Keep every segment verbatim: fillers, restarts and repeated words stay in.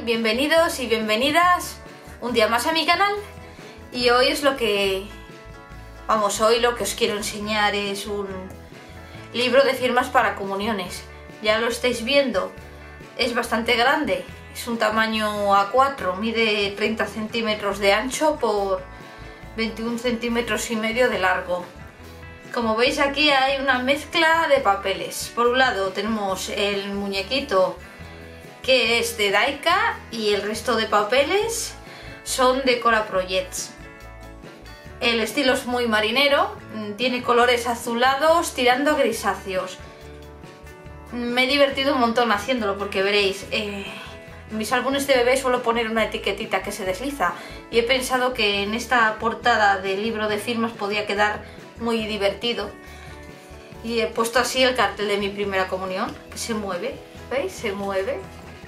Bienvenidos y bienvenidas un día más a mi canal. Y hoy es lo que... Vamos, hoy lo que os quiero enseñar es un libro de firmas para comuniones. Ya lo estáis viendo, es bastante grande, es un tamaño A cuatro, mide treinta centímetros de ancho por veintiún centímetros y medio de largo. Como veis, aquí hay una mezcla de papeles. Por un lado tenemos el muñequito, que es de Daika, y el resto de papeles son de Cora Projects. El estilo es muy marinero, tiene colores azulados tirando a grisáceos. Me he divertido un montón haciéndolo porque veréis, eh, en mis álbumes de bebé suelo poner una etiquetita que se desliza y he pensado que en esta portada del libro de firmas podía quedar muy divertido. Y he puesto así el cartel de mi primera comunión, que se mueve, ¿veis? Se mueve.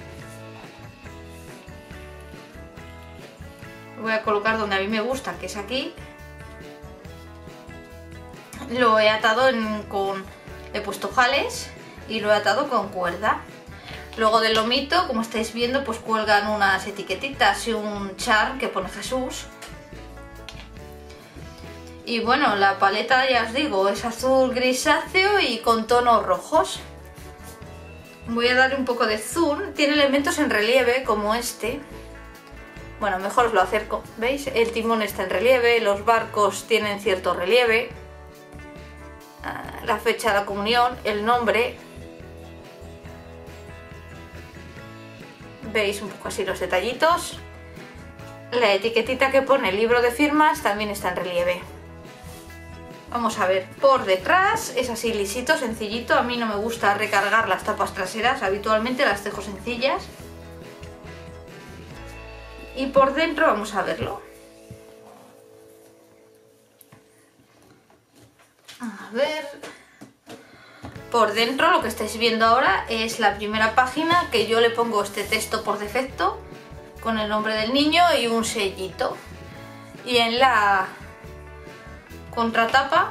Lo voy a colocar donde a mí me gusta, que es aquí. Lo he atado en, con... he puesto jales y lo he atado con cuerda. Luego del lomito, como estáis viendo, pues cuelgan unas etiquetitas y un charm que pone Jesús. Y bueno, la paleta, ya os digo, es azul grisáceo y con tonos rojos. Voy a darle un poco de zoom. Tiene elementos en relieve como este. Bueno, mejor os lo acerco. ¿Veis? El timón está en relieve, los barcos tienen cierto relieve. La fecha de la comunión, el nombre. Veis un poco así los detallitos. La etiquetita que pone el libro de firmas también está en relieve. Vamos a ver, por detrás es así lisito, sencillito. A mí no me gusta recargar las tapas traseras, habitualmente las dejo sencillas. Y por dentro vamos a verlo. A ver... Por dentro lo que estáis viendo ahora es la primera página, que yo le pongo este texto por defecto, con el nombre del niño y un sellito. Y en la contratapa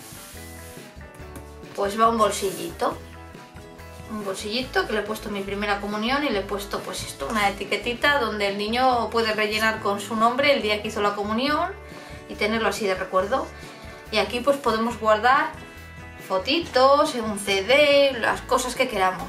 pues va un bolsillito. Un bolsillito que le he puesto mi primera comunión y le he puesto pues esto, una etiquetita donde el niño puede rellenar con su nombre el día que hizo la comunión y tenerlo así de recuerdo. Y aquí pues podemos guardar fotitos, un C D, las cosas que queramos.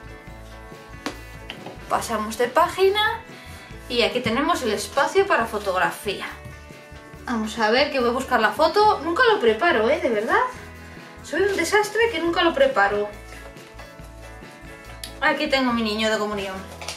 Pasamos de página y aquí tenemos el espacio para fotografía. Vamos a ver, que voy a buscar la foto. Nunca lo preparo, ¿eh? De verdad. Soy un desastre que nunca lo preparo. Aquí tengo mi niño de comunión.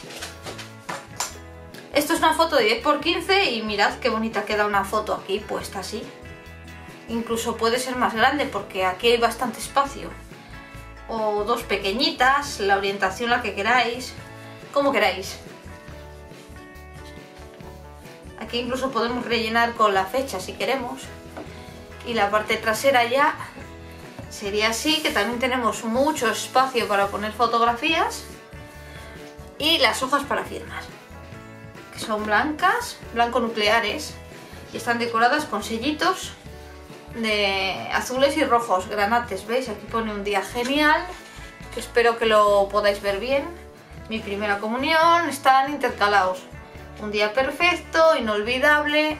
Esto es una foto de diez por quince y mirad qué bonita queda una foto aquí puesta así. Incluso puede ser más grande porque aquí hay bastante espacio. O dos pequeñitas, la orientación la que queráis, como queráis. Aquí incluso podemos rellenar con la fecha si queremos. Y la parte trasera ya sería así, que también tenemos mucho espacio para poner fotografías. Y las hojas para firmas, que son blancas, blanco nucleares, y están decoradas con sellitos de azules y rojos, granates. ¿Veis? Aquí pone un día genial, que espero que lo podáis ver bien. Mi primera comunión, están intercalados. Un día perfecto, inolvidable.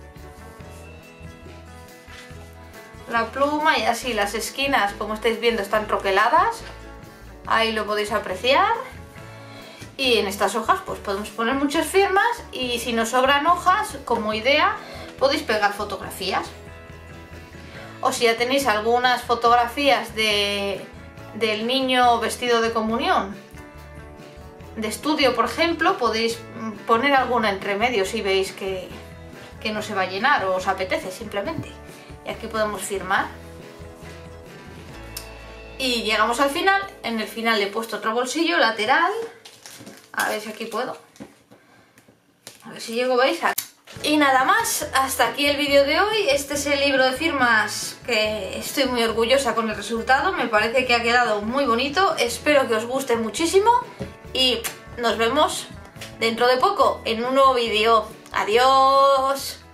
La pluma y así las esquinas, como estáis viendo, están troqueladas. Ahí lo podéis apreciar. Y en estas hojas pues podemos poner muchas firmas, y si nos sobran hojas, como idea, podéis pegar fotografías. O si ya tenéis algunas fotografías de, del niño vestido de comunión, de estudio por ejemplo, podéis poner alguna entre medio si veis que, que no se va a llenar o os apetece simplemente. Y aquí podemos firmar. Y llegamos al final. En el final le he puesto otro bolsillo lateral. A ver si aquí puedo. A ver si llego, ¿veis? Y nada más, hasta aquí el vídeo de hoy. Este es el libro de firmas que estoy muy orgullosa con el resultado. Me parece que ha quedado muy bonito. Espero que os guste muchísimo. Y nos vemos dentro de poco en un nuevo vídeo. ¡Adiós!